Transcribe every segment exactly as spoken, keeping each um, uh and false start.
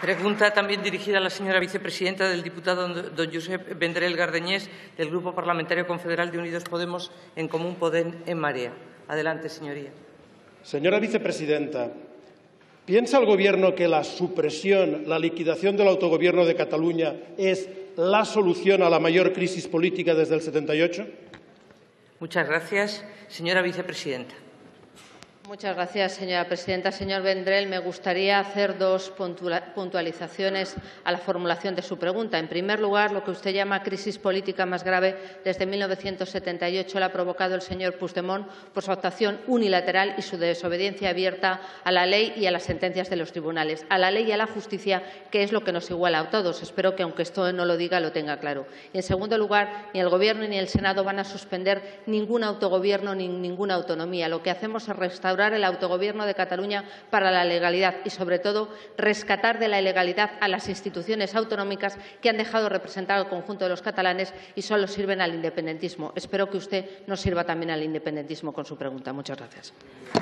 Pregunta también dirigida a la señora vicepresidenta del diputado don Josep Vendrell Gardeñés, del Grupo Parlamentario Confederal de Unidos Podemos, en Común Podem, en Marea. Adelante, señoría. Señora vicepresidenta, ¿piensa el Gobierno que la supresión, la liquidación del autogobierno de Cataluña es la solución a la mayor crisis política desde el setenta y ocho? Muchas gracias. Señora vicepresidenta. Muchas gracias, señora presidenta. Señor Vendrell, me gustaría hacer dos puntualizaciones a la formulación de su pregunta. En primer lugar, lo que usted llama crisis política más grave desde mil novecientos setenta y ocho la ha provocado el señor Puigdemont por su actuación unilateral y su desobediencia abierta a la ley y a las sentencias de los tribunales, a la ley y a la justicia, que es lo que nos iguala a todos. Espero que, aunque esto no lo diga, lo tenga claro. Y, en segundo lugar, ni el Gobierno ni el Senado van a suspender ningún autogobierno ni ninguna autonomía. Lo que hacemos es restaurar el autogobierno de Cataluña para la legalidad y, sobre todo, rescatar de la ilegalidad a las instituciones autonómicas que han dejado de representar al conjunto de los catalanes y solo sirven al independentismo. Espero que usted nos sirva también al independentismo con su pregunta. Muchas gracias.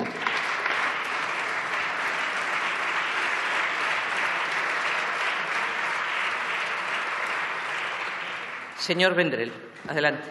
Señor Vendrell, adelante.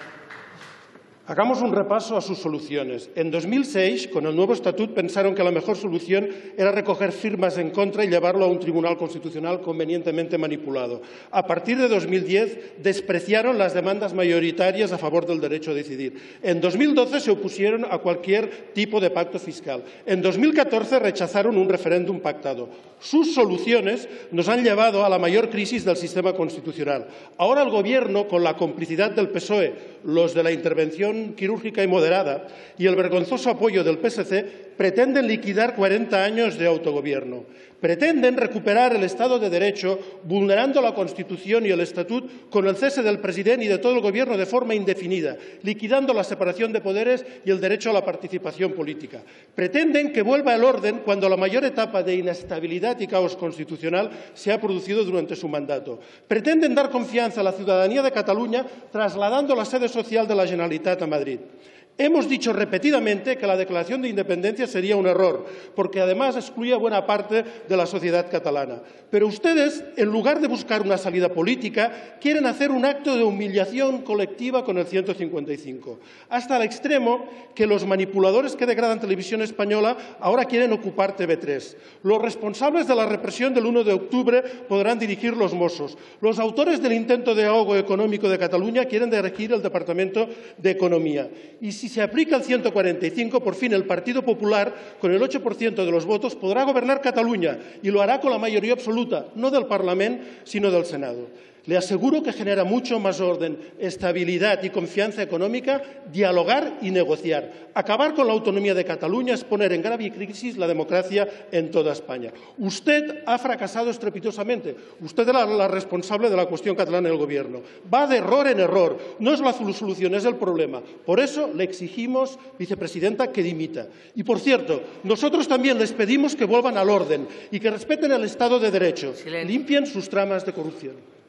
Hagamos un repaso a sus soluciones. En dos mil seis, con el nuevo estatut, pensaron que la mejor solución era recoger firmas en contra y llevarlo a un tribunal constitucional convenientemente manipulado. A partir de dos mil diez, despreciaron las demandas mayoritarias a favor del derecho a decidir. En dos mil doce, se opusieron a cualquier tipo de pacto fiscal. En dos mil catorce, rechazaron un referéndum pactado. Sus soluciones nos han llevado a la mayor crisis del sistema constitucional. Ahora el Gobierno, con la complicidad del P S O E, los de la intervención quirúrgica y moderada y el vergonzoso apoyo del P S C, pretenden liquidar cuarenta años de autogobierno. Pretenden recuperar el Estado de Derecho vulnerando la Constitución y el Estatut con el cese del presidente y de todo el Gobierno de forma indefinida, liquidando la separación de poderes y el derecho a la participación política. Pretenden que vuelva el orden cuando la mayor etapa de inestabilidad y caos constitucional se ha producido durante su mandato. Pretenden dar confianza a la ciudadanía de Cataluña trasladando la sede social de la Generalitat a Madrid. Hemos dicho repetidamente que la declaración de independencia sería un error, porque además excluye a buena parte de la sociedad catalana. Pero ustedes, en lugar de buscar una salida política, quieren hacer un acto de humillación colectiva con el ciento cincuenta y cinco, hasta el extremo que los manipuladores que degradan Televisión Española ahora quieren ocupar T V tres. Los responsables de la represión del uno de octubre podrán dirigir los Mossos. Los autores del intento de ahogo económico de Cataluña quieren dirigir el Departamento de Economía. Y si se aplica el ciento cuarenta y cinco, por fin el Partido Popular, con el ocho por ciento de los votos, podrá gobernar Cataluña y lo hará con la mayoría absoluta, no del Parlamento, sino del Senado. Le aseguro que genera mucho más orden, estabilidad y confianza económica dialogar y negociar. Acabar con la autonomía de Cataluña es poner en grave crisis la democracia en toda España. Usted ha fracasado estrepitosamente. Usted era la responsable de la cuestión catalana en el Gobierno. Va de error en error. No es la solución, es el problema. Por eso le exigimos, vicepresidenta, que dimita. Y, por cierto, nosotros también les pedimos que vuelvan al orden y que respeten el Estado de Derecho. Silencio. Limpien sus tramas de corrupción.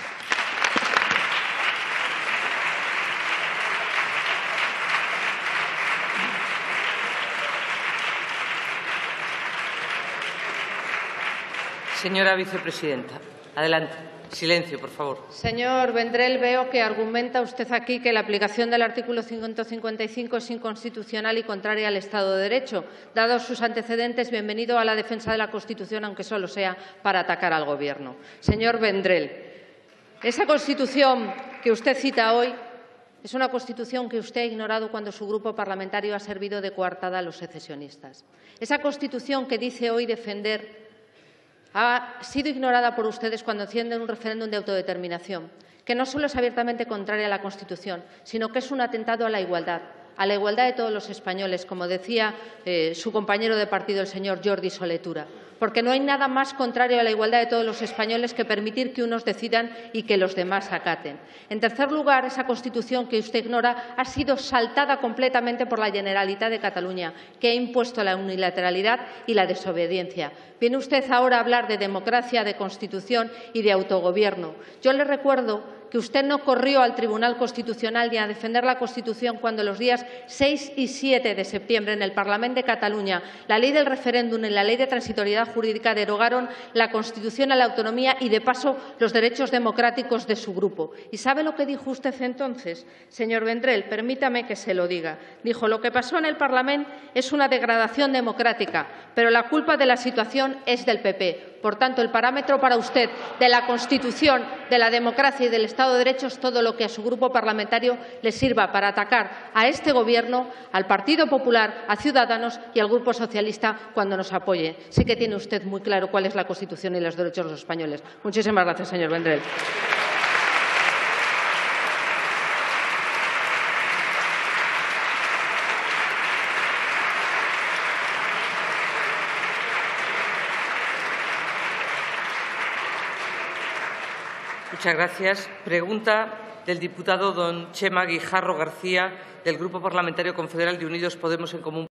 Señora vicepresidenta, adelante. Silencio, por favor. Señor Vendrell, veo que argumenta usted aquí que la aplicación del artículo ciento cincuenta y cinco es inconstitucional y contraria al Estado de Derecho. Dados sus antecedentes, bienvenido a la defensa de la Constitución, aunque solo sea para atacar al Gobierno. Señor Vendrell, esa Constitución que usted cita hoy es una Constitución que usted ha ignorado cuando su grupo parlamentario ha servido de coartada a los secesionistas. Esa Constitución que dice hoy defender ha sido ignorada por ustedes cuando encienden un referéndum de autodeterminación, que no solo es abiertamente contraria a la Constitución, sino que es un atentado a la igualdad, a la igualdad de todos los españoles, como decía eh, su compañero de partido, el señor Jordi Solé Tura, porque no hay nada más contrario a la igualdad de todos los españoles que permitir que unos decidan y que los demás acaten. En tercer lugar, esa Constitución que usted ignora ha sido saltada completamente por la Generalitat de Cataluña, que ha impuesto la unilateralidad y la desobediencia. Viene usted ahora a hablar de democracia, de Constitución y de autogobierno. Yo le recuerdo que usted no corrió al Tribunal Constitucional ni a defender la Constitución cuando los días seis y siete de septiembre en el Parlamento de Cataluña la ley del referéndum y la ley de transitoriedad jurídica derogaron la Constitución a la autonomía y, de paso, los derechos democráticos de su grupo. ¿Y sabe lo que dijo usted entonces? Señor Vendrell, permítame que se lo diga. Dijo: lo que pasó en el Parlamento es una degradación democrática, pero la culpa de la situación es del P P. Por tanto, el parámetro para usted de la Constitución, de la democracia y del Estado de Derecho es todo lo que a su grupo parlamentario le sirva para atacar a este Gobierno, al Partido Popular, a Ciudadanos y al Grupo Socialista cuando nos apoye. Sí que tiene usted muy claro cuál es la Constitución y los derechos de los españoles. Muchísimas gracias, señor Vendrell. Muchas gracias. Pregunta del diputado don Chema Guijarro García, del Grupo Parlamentario Confederal de Unidos Podemos en Común.